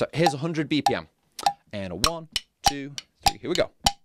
So here's 100 BPM. And a 1, 2, 3. Here we go.